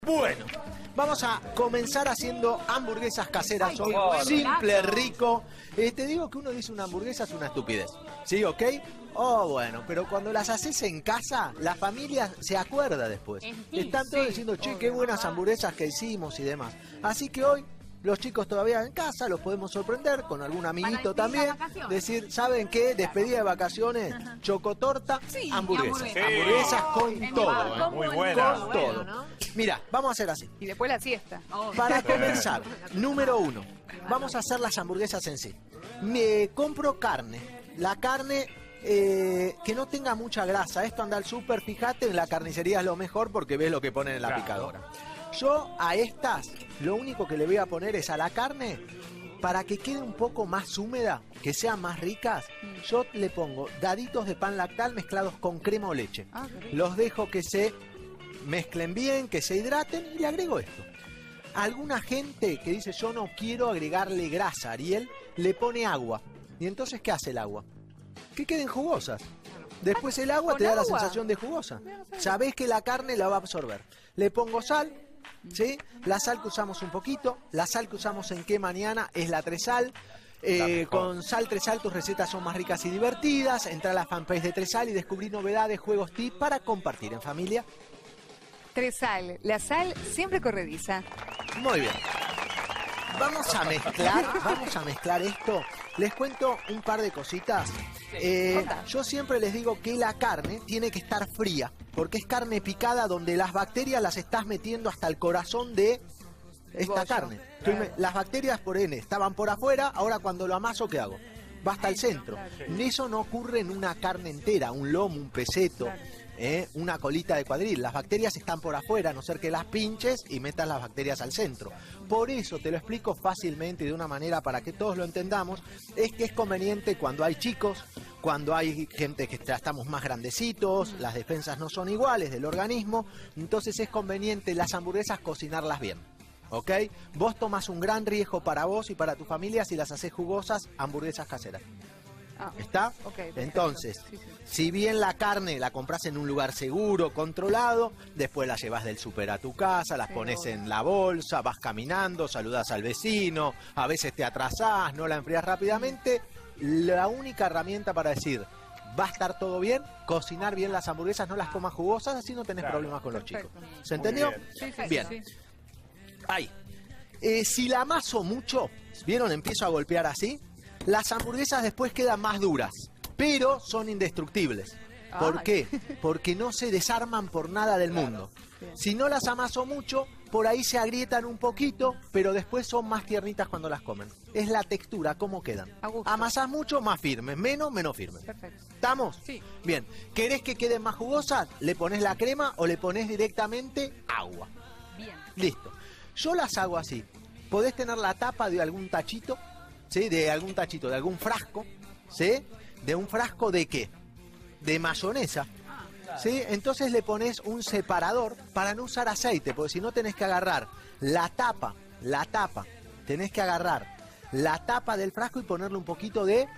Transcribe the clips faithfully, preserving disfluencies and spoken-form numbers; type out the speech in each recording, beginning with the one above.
Bueno, vamos a comenzar haciendo hamburguesas caseras. Ay, Hoy, bueno. simple, rico. Eh, te digo que uno dice una hamburguesa es una estupidez. ¿Sí? ¿Ok? Oh, bueno, pero cuando las haces en casa, la familia se acuerda después. En Te ti, están todos sí, diciendo, che, obvio. qué buenas hamburguesas que hicimos y demás. Así que hoy, los chicos todavía en casa, los podemos sorprender con algún amiguito despedir también. las vacaciones. Decir, ¿saben qué? Despedida de vacaciones, chocotorta, Sí, hamburguesas. hamburguesa. Hamburguesas con En todo. mi ¿eh? bar, Muy con buena. Con bueno, todo. ¿no? Mira, vamos a hacer así. Y después la siesta. Oh, Para comenzar, número uno, vamos a hacer las hamburguesas en sí. Me compro carne. La carne eh, que no tenga mucha grasa. Esto anda al súper, fíjate, en la carnicería es lo mejor porque ves lo que ponen en la Claro. picadora. Yo a estas, lo único que le voy a poner es a la carne, para que quede un poco más húmeda, que sean más ricas, yo le pongo daditos de pan lactal mezclados con crema o leche. Ah, qué rico. Los dejo que se mezclen bien, que se hidraten y le agrego esto. Alguna gente que dice yo no quiero agregarle grasa, Ariel, le pone agua. ¿Y entonces qué hace el agua? Que queden jugosas. Después el agua ¿Con te da la agua? sensación de jugosa. Sabés que la carne la va a absorber. Le pongo sal, ¿sí? La sal que usamos un poquito. La sal que usamos en Qué Mañana es la Tresal. Eh, La mejor. con Sal Tresal tus recetas son más ricas y divertidas. Entra a la fanpage de Tresal y descubrí novedades, juegos, tips para compartir en familia. Tresal, la sal siempre corrediza. Muy bien. Vamos a mezclar, vamos a mezclar esto. Les cuento un par de cositas. Eh, contá. yo siempre les digo que la carne tiene que estar fría, porque es carne picada donde las bacterias las estás metiendo hasta el corazón de esta Bollo. carne. Estoy me- las bacterias por N estaban por afuera, ahora cuando lo amaso, ¿qué hago? Va hasta el centro. Eso no ocurre en una carne entera, un lomo, un peseto. ¿eh? Una colita de cuadril. Las bacterias están por afuera, a no ser que las pinches y metas las bacterias al centro. Por eso te lo explico fácilmente y de una manera para que todos lo entendamos, es que es conveniente cuando hay chicos, cuando hay gente que ya estamos más grandecitos, las defensas no son iguales del organismo, entonces es conveniente las hamburguesas cocinarlas bien. ¿Ok? Vos tomas un gran riesgo para vos y para tu familia si las haces jugosas, hamburguesas caseras. Ah, ¿Está? ok, perfecto. Entonces, Sí, sí. si bien la carne la compras en un lugar seguro, controlado, después la llevas del súper a tu casa, las Sí, pones obvio. en la bolsa, vas caminando, saludas al vecino, a veces te atrasás, no la enfrías rápidamente. La única herramienta para decir, va a estar todo bien, cocinar bien las hamburguesas, no las comas jugosas, así no tenés Claro. problemas con los chicos. Perfecto. ¿Se Muy entendió? bien. Sí, sí, Bien. sí, sí. Ahí. Eh, si la amaso mucho, ¿vieron? Empiezo a golpear así. Las hamburguesas después quedan más duras, pero son indestructibles. ¿Por Ay. qué? Porque no se desarman por nada del mundo. Bien. Si no las amaso mucho, por ahí se agrietan un poquito, pero después son más tiernitas cuando las comen. Es la textura, cómo quedan. A gusto. Amasás mucho, más firmes. Menos, menos firmes. Perfecto. ¿Estamos? Sí. Bien. ¿Querés que queden más jugosas? Le pones la crema o le pones directamente agua. Bien. Listo. Yo las hago así. Podés tener la tapa de algún tachito, ¿sí? De algún tachito, de algún frasco, ¿sí? ¿De un frasco de qué? De mayonesa, ¿sí? Entonces le pones un separador para no usar aceite, porque si no tenés que agarrar la tapa, la tapa, tenés que agarrar la tapa del frasco y ponerle un poquito de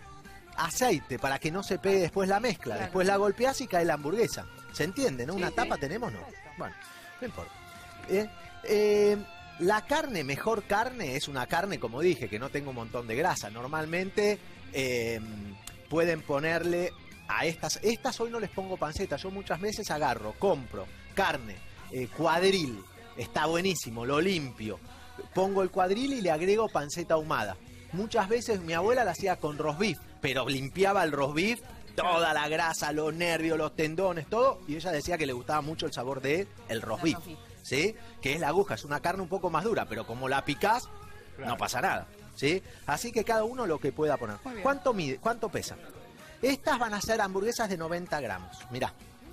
aceite para que no se pegue después la mezcla. Claro. Después la golpeás y cae la hamburguesa. ¿Se entiende, no? Sí, Una sí. tapa tenemos, ¿no? Bueno, no importa. Eh, eh, la carne, mejor carne, es una carne, como dije, que no tenga un montón de grasa. Normalmente eh, pueden ponerle a estas, estas hoy no les pongo panceta, yo muchas veces agarro, compro carne, eh, cuadril, está buenísimo, lo limpio, pongo el cuadril y le agrego panceta ahumada. Muchas veces mi abuela la hacía con roast beef, pero limpiaba el roast beef, toda la grasa, los nervios, los tendones, todo, y ella decía que le gustaba mucho el sabor de el roast El beef, roast beef. ¿sí? Que es la aguja, es una carne un poco más dura, pero como la picás, Claro. no pasa nada, ¿sí? Así que cada uno lo que pueda poner. Muy bien. ¿Cuánto mide? ¿Cuánto pesa? Estas van a ser hamburguesas de noventa gramos. Mirá.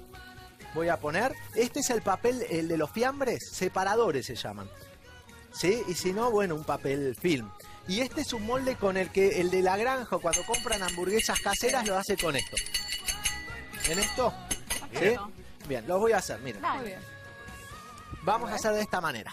Voy a poner. Este es el papel, el de los fiambres, separadores se llaman. ¿Sí? Y si no, bueno, un papel film. Y este es un molde con el que el de la granja, cuando compran hamburguesas caseras, lo hace con esto. ¿Ven esto? ¿Sí? Bien. Bien, lo voy a hacer, miren. Muy bien. Vamos a hacer de esta manera.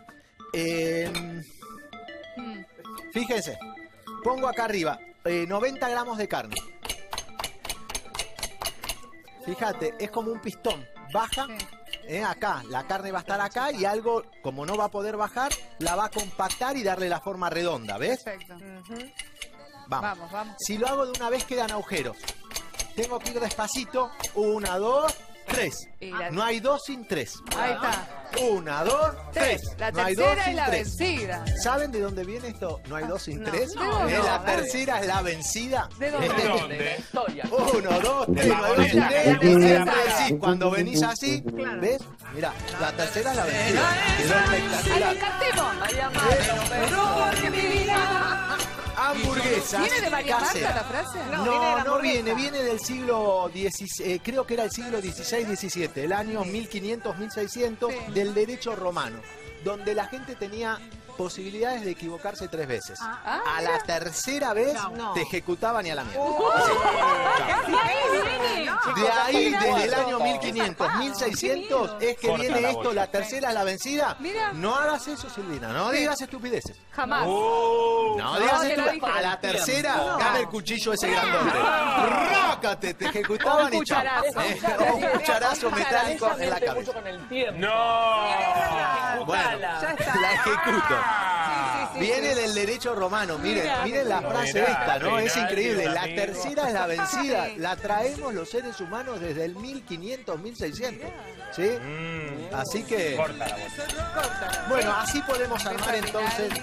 Eh, Mm. Fíjense, pongo acá arriba eh, noventa gramos de carne. Fíjate, es como un pistón. Baja, Sí. ¿eh? Acá, la carne va a estar acá y algo, como no va a poder bajar, la va a compactar y darle la forma redonda, ¿ves? Perfecto. Ujú. Vamos. Vamos, vamos. Si lo hago de una vez quedan agujeros. Tengo que ir despacito. Una, dos, tres. Y la- No hay dos sin tres. Ahí está. Una, dos, tres. La No hay dos tercera sin es la tres. vencida. ¿Saben de dónde viene esto? No hay dos sin no, tres. no, ¿Eh? no, La no. tercera es la vencida. ¿De dónde? Este- ¿Dónde? Historia. Uno, dos, tres, no hay dos sin Vagoneta. tres. La tercera. Siempre decís, cuando venís así, ¿ves? Mira, la tercera es la vencida. Quedó ¡Ay, espectacular. cantemos! Ay, amado, Porque mi vida. Hamburguesas ¿Viene de María Marta caseras. la frase? No, viene de No, la no hamburguesa. viene, viene del siglo dieciséis, eh, creo que era el siglo dieciséis diecisiete, el año mil quinientos mil seiscientos Sí. del derecho romano, donde la gente tenía posibilidades de equivocarse tres veces. Ah, A la tercera vez No. te ejecutaban y a la mierda. Casi De ahí, desde el año mil quinientos, mil seiscientos, es que Corta viene la esto, bocha. la tercera es la vencida. Mira. No hagas eso, Silvina, no digas estupideces. Jamás. Uh, No, No, digas que lo estupideces. dije. A la tercera, No. dame el cuchillo ese grandote. Rácate, te ejecutaban Un y chao. cucharazo. Eh, o un cucharazo Un metálico Ella en la miente cabeza. mucho con el tiempo. no. Bueno, Ya está. la ejecuto. Sí, sí, Viene sí. del derecho romano, miren, Mira. miren la frase Mirá, esta, ¿no? Es mirá, increíble. La amigo. tercera es la vencida. La traemos los seres humanos desde el mil quinientos, mil seiscientos. ¿Sí? Mm, Así que, corta la bocha. Córtala. bueno, así podemos armar Beso al entonces.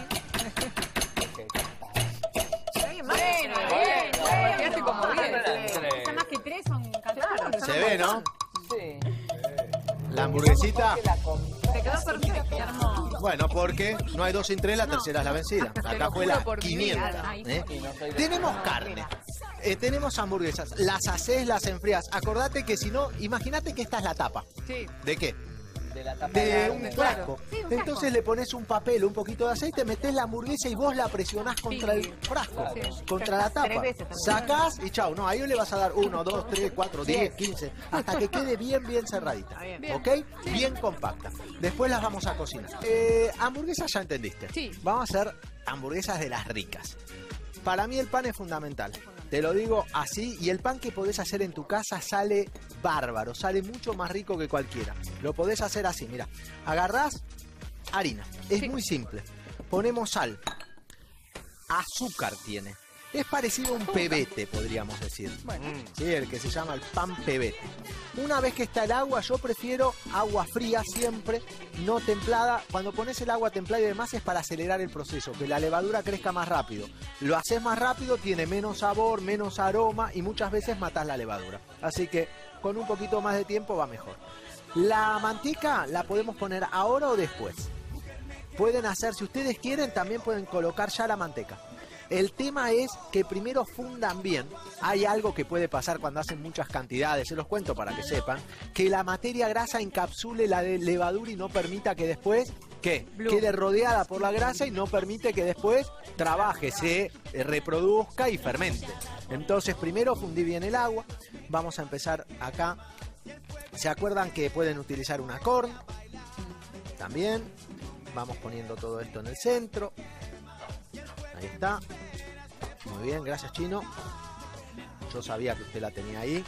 Bueno, bien. Quedaste como bien. Son más que tres, son catorce. Se ve, ¿no? Sí. La hamburguesita. Que la com- Te quedó perfecto. Hermoso. Bueno, porque no hay dos sin tres, la tercera es la vencida. Acá lo fue juro la por mi quinientos. vida. ¿eh? Y no soy de- Tenemos carne. Eh, tenemos hamburguesas. Las hacés, las enfrías. Acordate que si no, imagínate que esta es la tapa. Sí. ¿De qué? de la tapa De de un la- frasco. Sí, un Entonces frasco. le pones un papel, un poquito de aceite, metés la hamburguesa y vos la presionás contra el frasco, Sí. contra la tapa. Tres veces también. Sacás y chau. No, ahí le vas a dar uno, dos, tres, cuatro, diez, quince, hasta que quede bien, bien cerradita. Está bien. ¿Ok? Bien compacta. Después las vamos a cocinar. Eh, hamburguesas ya entendiste. Sí. Vamos a hacer hamburguesas de las ricas. Para mí el pan es fundamental. Te lo digo así, y el pan que podés hacer en tu casa sale bárbaro, sale mucho más rico que cualquiera. Lo podés hacer así, mira. Agarrás harina, es Sí. muy simple. Ponemos sal, azúcar tiene. Es parecido a un pebete, podríamos decir. Bueno. Sí, el que se llama el pan pebete. Una vez que está el agua, yo prefiero agua fría siempre, no templada. Cuando pones el agua templada y demás es para acelerar el proceso, que la levadura crezca más rápido. Lo haces más rápido, tiene menos sabor, menos aroma y muchas veces matas la levadura. Así que con un poquito más de tiempo va mejor. La manteca la podemos poner ahora o después. Pueden hacer, si ustedes quieren, también pueden colocar ya la manteca. El tema es que primero fundan bien. Hay algo que puede pasar cuando hacen muchas cantidades, se los cuento para que sepan, que la materia grasa encapsule la de levadura y no permita que después, ¿qué? Blue. Quede rodeada por la grasa y no permite que después trabaje, se eh, reproduzca y fermente. Entonces primero fundí bien el agua. Vamos a empezar acá. ¿Se acuerdan que pueden utilizar una corn? También. Vamos poniendo todo esto en el centro. Ahí está. Muy bien, gracias Chino. Yo sabía que usted la tenía ahí.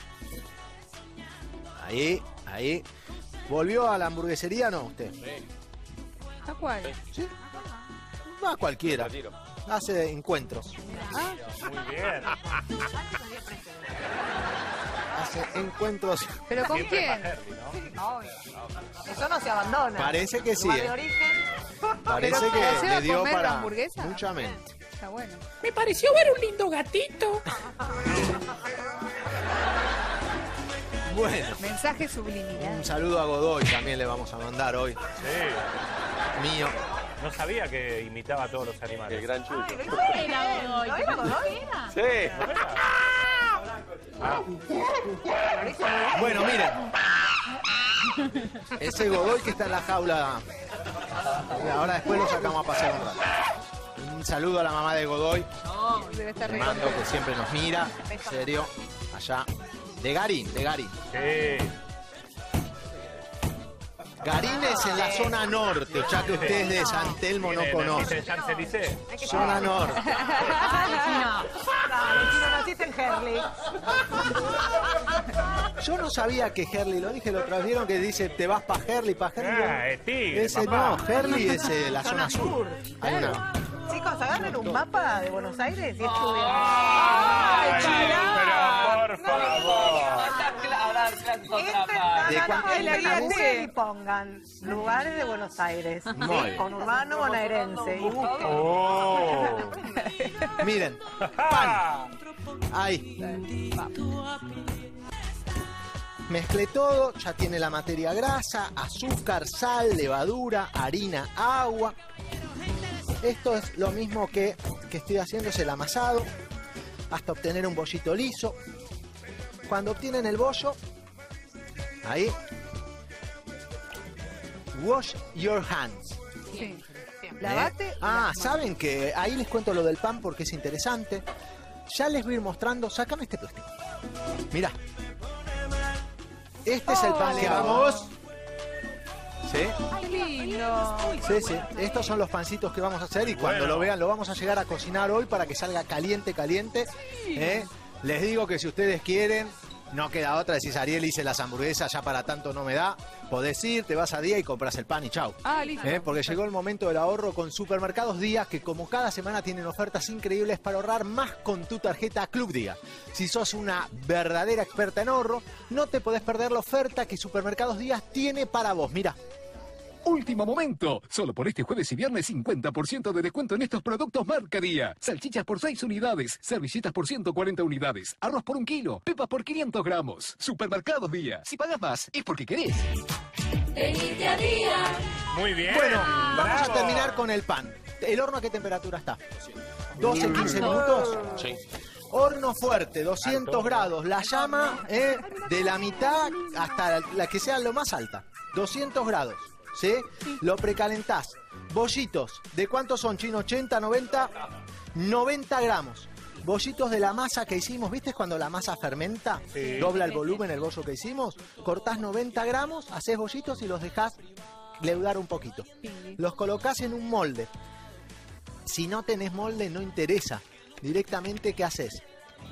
Ahí, ahí. ¿Volvió a la hamburguesería no usted? ¿A cuál? ¿Sí? Va cualquiera. Retiro. Hace encuentros. Ah, Muy bien. Hace encuentros. ¿pero con Siempre quién? para Herli, ¿no? Eso no se abandona. Parece que sí, Lugar de ¿eh? origen. Parece Pero, que ¿se va le a dio comer la para hamburguesa? mucha mente. Está bueno. Me pareció ver un lindo gatito. Bueno, Mensaje subliminal. un saludo a Godoy también le vamos a mandar hoy. Sí. Mío. No sabía que imitaba a todos los animales. El gran Chucho. Era Godoy. ¿No era Godoy? Sí. Ah, Bueno, miren. Ese Godoy que está en la jaula. Ahora después lo sacamos a pasear un rato. Un saludo a la mamá de Godoy, Debe estar re Mando, contenta. que siempre nos mira. En serio. Allá. De Garín, de Garín. sí. Garín es en la zona norte, ya que ustedes de San Telmo no conocen. Champs-Élysées. Zona norte. Dale, chino, naciste en Herley. Yo no sabía que Herley, lo dije la otra vez, vieron que dice te vas para Herley, para Herley. Ah, es tigre, Ese papá. no, Herley es eh, la zona sur. Hay una- Chicos, agarren un mapa de Buenos Aires y estudien. Ay, pero por favor. ¿De Entren cuánto- en la guía Google y pongan lugares de Buenos Aires. Muy ¿sí? bien. Con urbano bonaerense. Y busquen. Oh. Miren, pan. Ahí. Mezclé todo, ya tiene la materia grasa, azúcar, sal, levadura, harina, agua. Esto es lo mismo que, que estoy haciendo, es el amasado, hasta obtener un bollito liso. Cuando obtienen el bollo, ahí, wash your hands. Sí. ¿Eh? Lavate. Ah, ¿saben que ahí les cuento lo del pan porque es interesante? Ya les voy a ir mostrando, sácame este plástico. Mirá. Este es el pan que vamos. ¿Sí? Ay, lindo. Sí, sí. Estos son los pancitos que vamos a hacer y cuando Bueno. lo vean lo vamos a llegar a cocinar hoy para que salga caliente, caliente. ¿Eh? Les digo que si ustedes quieren, no queda otra. Decís, Ariel, hice las hamburguesas, ya para tanto no me da. Podés ir, te vas a Día y compras el pan y chau. Ah, listo. ¿Eh? Porque llegó el momento del ahorro con Supermercados Día, que como cada semana tienen ofertas increíbles para ahorrar más con tu tarjeta Club Día. Si sos una verdadera experta en ahorro, no te podés perder la oferta que Supermercados Día tiene para vos. Mira. Último momento. Solo por este jueves y viernes cincuenta por ciento de descuento en estos productos marca Día. Salchichas por seis unidades, servilletas por ciento cuarenta unidades, arroz por un kilo, pepas por quinientos gramos. Supermercados Día. Si pagas más, es porque querés. Muy bien. Bueno, vamos a Bravo. terminar con el pan. ¿El horno a qué temperatura está? doce, quince minutos. Sí. Horno fuerte, doscientos grados. La llama eh, de la mitad hasta la, la que sea lo más alta. doscientos grados. ¿Sí? Lo precalentás. Bollitos. ¿De cuántos son, Chino? ¿ochenta, noventa? noventa gramos. Bollitos de la masa que hicimos. ¿Viste cuando la masa fermenta? Sí. Dobla el volumen, el bollo que hicimos. Cortás noventa gramos, hacés bollitos y los dejás leudar un poquito. Los colocás en un molde. Si no tenés molde, no interesa. Directamente, ¿qué haces?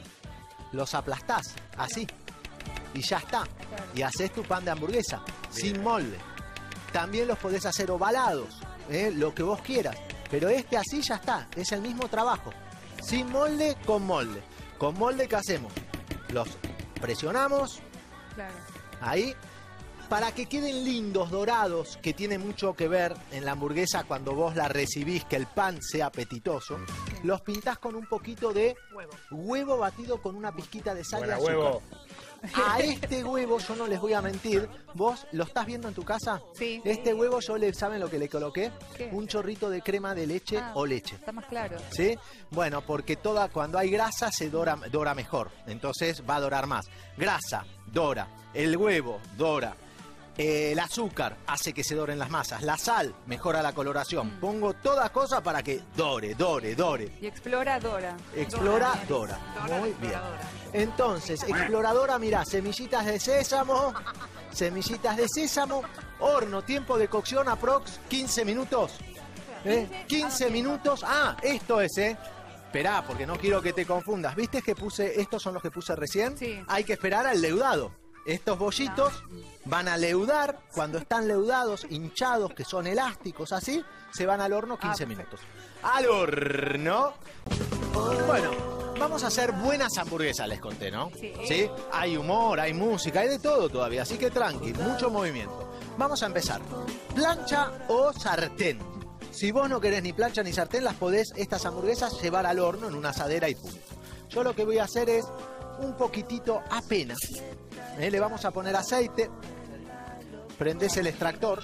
Los aplastás, así. Y ya está. Y haces tu pan de hamburguesa, sin molde. También los podés hacer ovalados, ¿eh? Lo que vos quieras. Pero este así ya está, es el mismo trabajo. Sin molde, con molde. Con molde, ¿qué hacemos? Los presionamos, Claro. ahí, para que queden lindos, dorados, que tiene mucho que ver en la hamburguesa cuando vos la recibís, que el pan sea apetitoso. Los pintás con un poquito de Huevo. huevo batido con una pizquita de sal y Buena azúcar. huevo. A este huevo, yo no les voy a mentir, vos lo estás viendo en tu casa. Sí. Este huevo yo le, ¿saben lo que le coloqué? ¿Qué? Un chorrito de crema de leche Ah, o leche. Está más claro. ¿Sí? Bueno, porque toda, cuando hay grasa se dora, dora mejor. Entonces va a dorar más. Grasa, dora. El huevo, dora. Eh, el azúcar hace que se doren las masas. La sal mejora la coloración. Mm. Pongo toda cosa para que dore, dore, dore. Y exploradora. Exploradora. Muy bien. Entonces, exploradora, mirá, semillitas de sésamo, semillitas de sésamo, horno, tiempo de cocción aprox quince minutos. ¿Eh? quince minutos. Ah, esto es, ¿eh? Esperá, porque no quiero que te confundas. ¿Viste que puse, estos son los que puse recién? Sí. Hay que esperar al leudado. Estos bollitos van a leudar. Cuando están leudados, hinchados, que son elásticos así, se van al horno quince minutos. ¡Al horno! Bueno, vamos a hacer buenas hamburguesas, les conté, ¿no? Sí. Hay humor, hay música, hay de todo todavía, así que tranqui, mucho movimiento. Vamos a empezar. ¿Plancha o sartén? Si vos no querés ni plancha ni sartén, las podés, estas hamburguesas, llevar al horno en una asadera y punto. Yo lo que voy a hacer es un poquitito apenas. ¿eh? Le vamos a poner aceite. Prendés el extractor.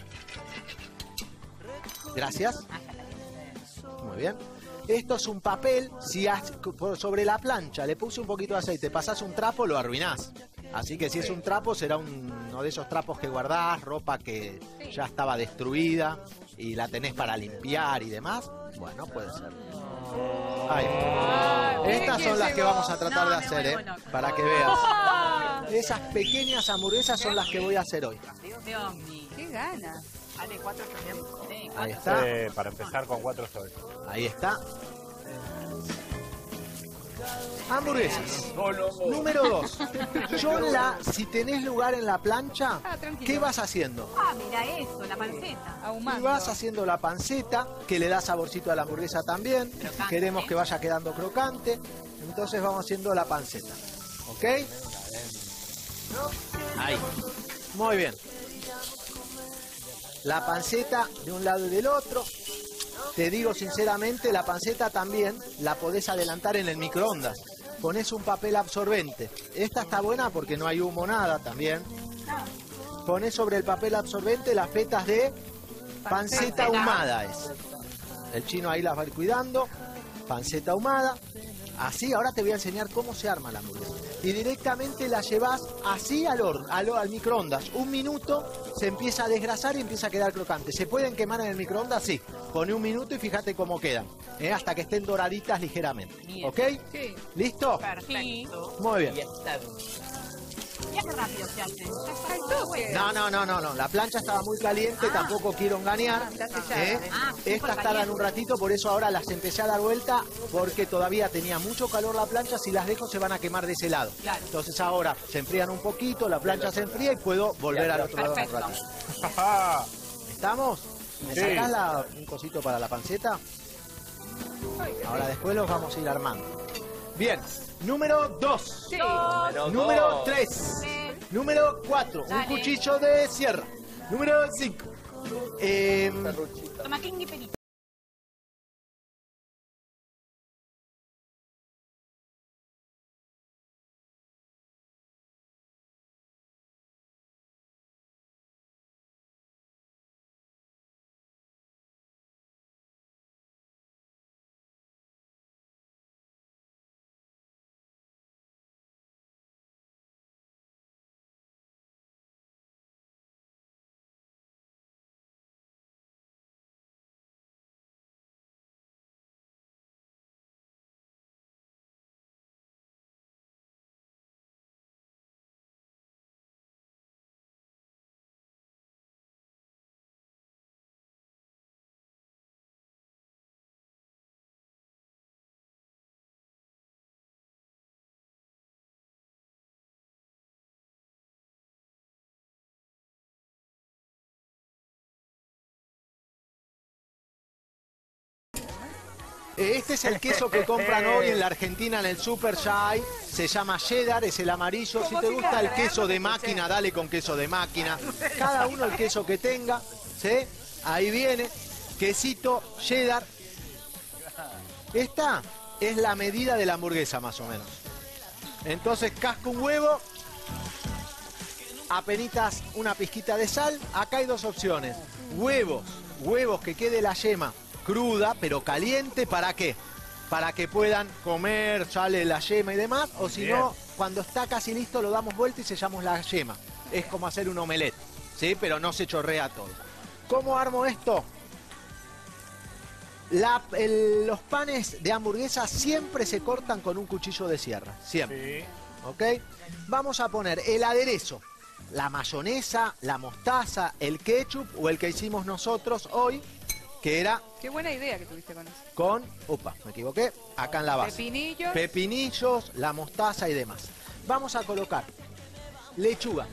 Gracias. Muy bien. Esto es un papel, si has, por sobre la plancha le puse un poquito de aceite, pasás un trapo, lo arruinás. Así que si es un trapo, será un- uno de esos trapos que guardás, ropa que ya estaba destruida y la tenés para limpiar y demás. Bueno, puede ser. Ahí. Estas son las que vamos a tratar de hacer, ¿eh? Para que veas. Esas pequeñas hamburguesas son las que voy a hacer hoy. De ovni. ¿Qué es ganas. Ale, cuatro también. Sí, Ahí cuatro. está. Eh, para empezar con cuatro soles. Ahí está. Hamburguesas. Número dos. Yo la, si tenés lugar en la plancha, Ah, tranquilo. ¿qué vas haciendo? Ah, mira eso, la panceta. Y Ahumando. vas haciendo la panceta, que le da saborcito a la hamburguesa también. Crocante, Queremos ¿eh? que vaya quedando crocante. Entonces vamos haciendo la panceta. ¿Ok? Ahí. Muy bien. La panceta de un lado y del otro. Te digo sinceramente, la panceta también la podés adelantar en el microondas. Pones un papel absorbente. Esta está buena porque no hay humo, nada también. Pones sobre el papel absorbente las fetas de panceta ahumada. Es. El chino ahí las va a ir cuidando. Panceta ahumada. Así, ahora te voy a enseñar cómo se arma la hamburguesa. Y directamente la llevas así al horno, al, al microondas. Un minuto, se empieza a desgrasar y empieza a quedar crocante. ¿Se pueden quemar en el microondas? Sí. Pone un minuto y fíjate cómo quedan. ¿eh? Hasta que estén doraditas ligeramente. Bien. ¿Ok? Sí. ¿Listo? Perfecto. Muy bien. Mira qué rápido se hace. Ya está Al todo toque. bueno. No, no, no, no, no. La plancha estaba muy caliente, Ah. tampoco quiero engañar. Ah, está sellada. ¿eh? Ah, súper Estas tardan caliente. un ratito, por eso ahora las empecé a dar vuelta, porque todavía tenía mucho calor la plancha. Si las dejo se van a quemar de ese lado. Claro. Entonces ahora se enfrían un poquito, la plancha se enfría y puedo volver al otro lado un Perfecto. ratito. ¿Estamos? ¿Me Sí. sacás la- un cosito para la panceta? Ahora después los vamos a ir armando. Bien, número dos. Sí. Número tres. Número cuatro. Un Dale. cuchillo de sierra. Número cinco. Em, Toma king y pelito. Este es el queso que compran hoy en la Argentina en el Super Shy. Se llama cheddar, es el amarillo. Si Como te si gusta nada, el ¿eh? queso de No te máquina, escuché. dale con queso de máquina. Cada uno el queso que tenga. ¿Sí? Ahí viene. Quesito cheddar. Esta es la medida de la hamburguesa más o menos. Entonces casco un huevo. Apenitas una pizquita de sal. Acá hay dos opciones. Huevos. Huevos que quede la yema cruda, pero caliente. ¿Para qué? Para que puedan comer, sale la yema y demás. O si Bien. no, cuando está casi listo lo damos vuelta y sellamos la yema. Es como hacer un omelette, ¿sí? Pero no se chorrea todo. ¿Cómo armo esto? La- el- los panes de hamburguesa siempre se cortan con un cuchillo de sierra. Siempre. Sí. ¿Ok? Vamos a poner el aderezo, la mayonesa, la mostaza, el ketchup o el que hicimos nosotros hoy, que era Qué buena idea que tuviste con eso. con, upa, me equivoqué, acá en la base. Pepinillos. Pepinillos, la mostaza y demás. Vamos a colocar lechuga.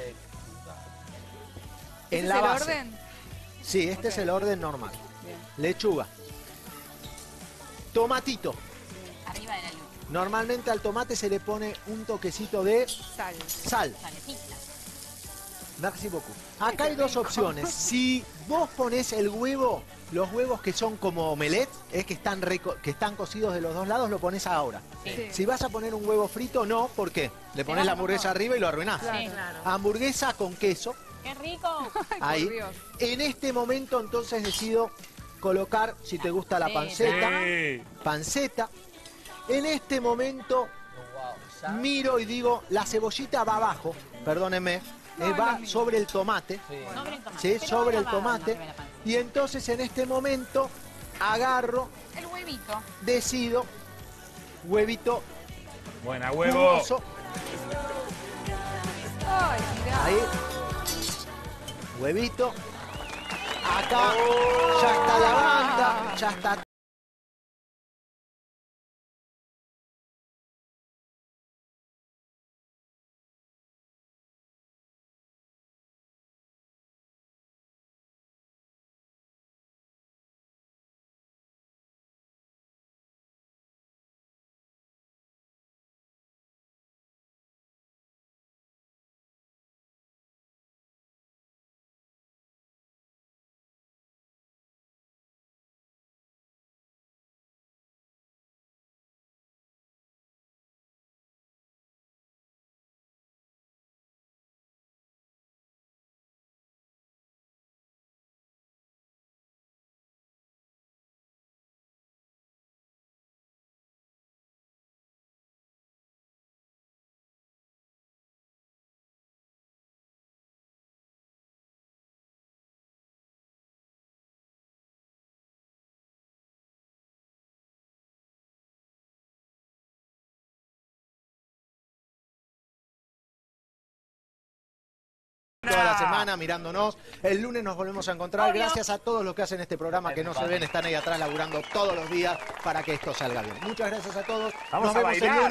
¿Ese En es la el base. orden? Sí, este Ok. es el orden normal. Bien. Lechuga. Tomatito. Arriba de la luz. Normalmente al tomate se le pone un toquecito de Sal. sal. Salecita. Merci beaucoup. Acá hay dos opciones. Si vos ponés el huevo, los huevos que son como omelette, es que están, reco- que están cocidos de los dos lados, lo pones ahora. Sí. Si vas a poner un huevo frito, no, ¿por qué? Le pones la hamburguesa arriba y lo arruinás. Claro. Sí, claro. Hamburguesa con queso, ¡Qué rico! Ay, por ahí. Dios. En este momento entonces decido colocar, si te gusta la Sí, panceta, Sí. panceta. En este momento miro y digo, la cebollita va abajo, perdónenme, No, eh, es va lo mismo. sobre el tomate. Sobre el tomate. Sí, Pero sobre el ahora va tomate. arriba de la panza. Y entonces en este momento agarro, El huevito. decido, huevito Buena huevo. jugoso, Ay, mirá. ahí, Huevito. Acá ya está la banda, ya está. Toda la semana mirándonos. El lunes nos volvemos a encontrar. Gracias a todos los que hacen este programa que no se ven, están ahí atrás laburando todos los días para que esto salga bien. Muchas gracias a todos. Vamos Nos a vemos el bailar. lunes.